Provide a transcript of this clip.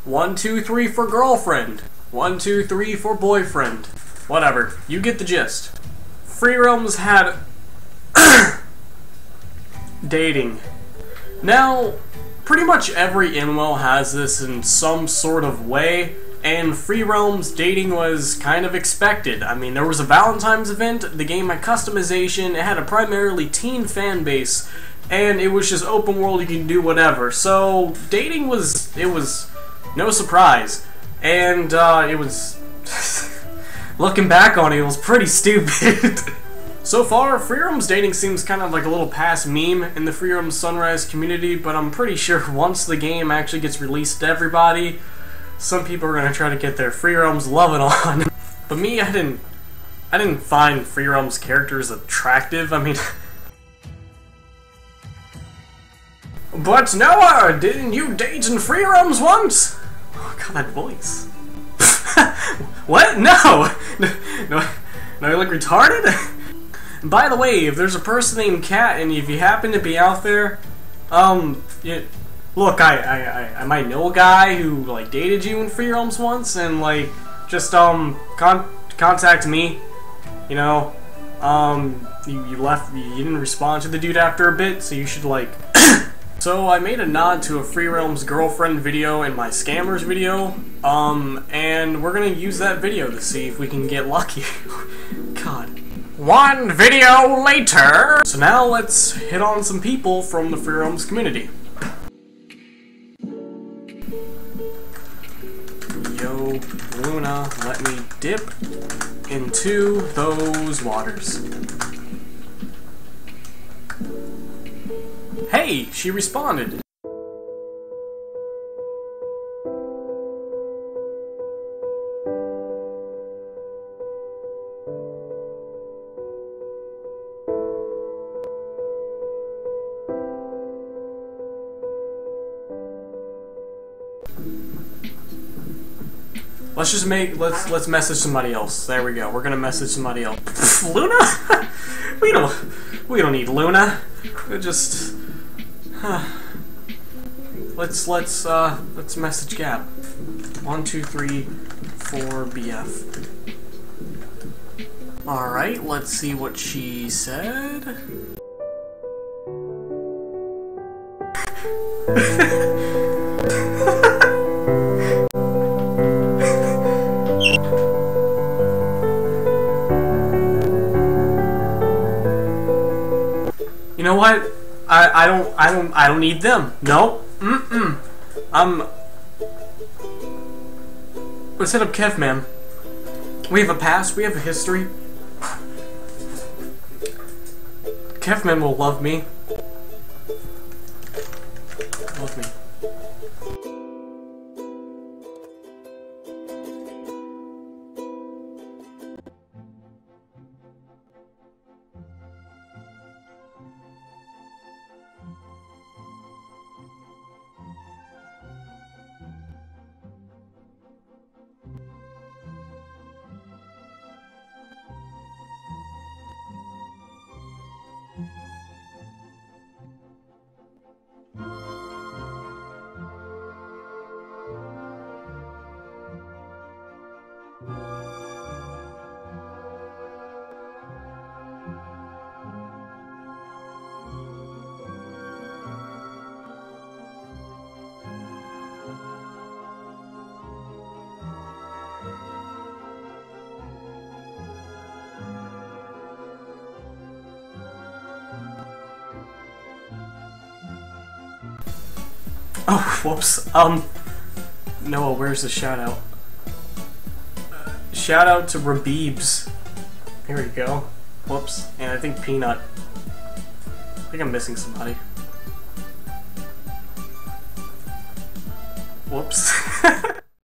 1, 2, 3 for girlfriend. 1, 2, 3 for boyfriend. Whatever. You get the gist. Free Realms had dating. Now, pretty much every MMO has this in some sort of way, and Free Realms dating was kind of expected. I mean, there was a Valentine's event, the game had customization, it had a primarily teen fan base, and it was just open world, you can do whatever. So, dating was no surprise. And, it was... looking back on it, it was pretty stupid. So far, Free Realms dating seems kind of like a little past meme in the Free Realms Sunrise community, but I'm pretty sure once the game actually gets released to everybody, some people are gonna try to get their Free Realms loving on. But me, I didn't find Free Realms characters attractive. I mean, but Noah, didn't you date in Free Realms once? Oh god, that voice. What? No! No, you look retarded? By the way, if there's a person named Kat, and if you happen to be out there, look, I might know a guy who, like, dated you in Free Realms once, and, like, just, contact me, you know, you didn't respond to the dude after a bit, so you should, like... So, I made a nod to a Free Realms girlfriend video in my scammers video, and we're gonna use that video to see if we can get lucky. God. One video later! So now let's hit on some people from the Free Realms community. Yo, Luna, let me dip into those waters. Hey, she responded. Let's message somebody else. There we go. We're gonna message somebody else. Luna? we don't need Luna. We just let's message Gap. 1, 2, 3, 4 BF. Alright, let's see what she said. You know what? I don't need them. No. Let's hit up Kev, man. We have a past, we have a history. Kevman will love me. Love me. Oh, whoops. Noah, where's the shout out? Shout out to Rabibs. Here we go. Whoops. And I think Peanut. I think I'm missing somebody. Whoops.